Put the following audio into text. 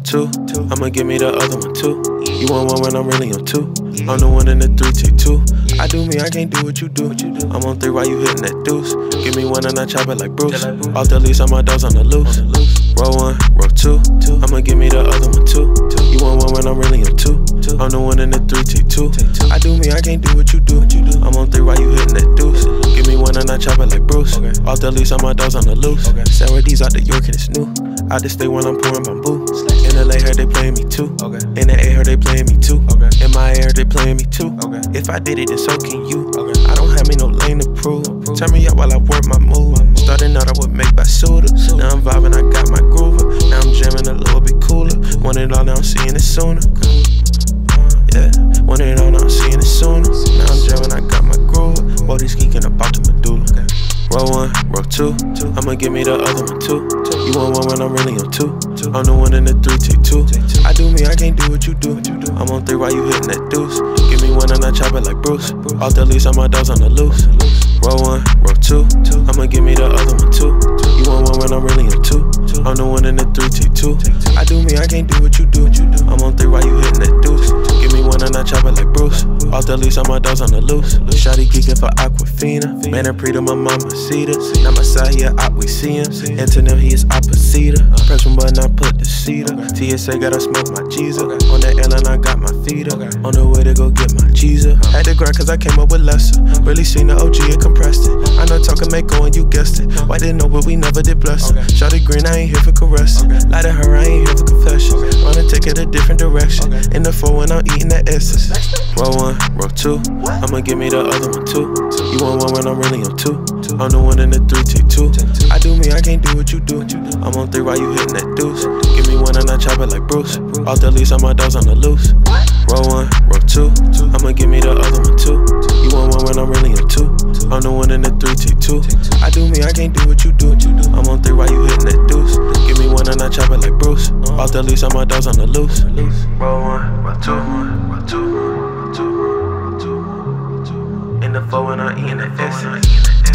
two. I'ma give me the other one too. You want one when I'm really on two. I'm the one in the 3, take two. I do me, I can't do what you do. I'm on 3 while you hitting that deuce. Give me one and I chop it like Bruce. Off the leash, all my dogs on the loose. Roll one, roll two. I'ma give me the other one too. You want one when I'm really on two. I'm the one in the 3, take two. I do me, I can't do what you do. I'm on 3 while you hitting that deuce. Give me one and I chop it like Bruce. Off the leash, all my dogs on the loose. Saturdays out the York and it's new. I just stay when I'm pouring bamboo. In LA, heard they playing me too. In the A, heard they playing me too. In my air, they playing me too. If I did it, then so can you. I don't have me no lane to prove. Turn me up while I work my move. Starting out, I would make Basuda. Now I'm vibing, I got my groover. Now I'm jamming a little bit cooler. Want it all, now I'm seeing it sooner. Yeah, want it all, now I'm seeing it sooner. Now I'm jamming, I got my groover. Body's geeking about the medulla. Roll one, roll two. I'ma give me the other one too. You want one when I'm really on two. I'm the one in the 3, take two. I do me, I can't do what you do. I'm on 3 while you hitting that deuce. Give me one and I chop it like Bruce. Off the leash, all my dogs on the loose. Roll one, roll two. I'ma give me the other one too. You want one when I'm really on two. I'm the one in the 3, take two. I do me, I can't do what you do. I'm on 3 while you hitting that deuce. Give me one and I chop it like Bruce. Off the leash, all my dogs on the loose. Shawty geeking for Aquafina. Man, I pre to my mama, Cedar. Now my side here, we see him. And to them, he is opposite. Press one button, I put the seat up. TSA gotta smoke my cheese up. On that airline, I got my feet up. On the way to go get my cheese up. Had to grind cause I came up with lesser. Really seen the OG, it compressed it. I know talking Mako and you guessed it. Why didn't know but we never did bless her. Shawty green, I ain't here for caressing. Lie to her, I ain't here for confession. Wanna take it a different direction. In the 4 when I'm eating that essence. Roll one, roll two. I'ma give me the other one too. You want one when I'm really on two. I'm the one in the 3, take two. I do me, I can't do what you do. I'm on 3 while you hitting that deuce. Give me one and I chop it like Bruce. Off the leash, all my dogs on the loose. Roll one, roll two. I'ma give me the other one too. You want one when I'm really on two. I'm the one in the 3, take two. I do me, I can't do what you do. I'm on 3 while you hitting that deuce. Give me one and I chop it like Bruce. Off the leash, all my dogs on the loose. Roll one, roll two, roll two, roll two, roll two. In the 4 when I'm eating that essence.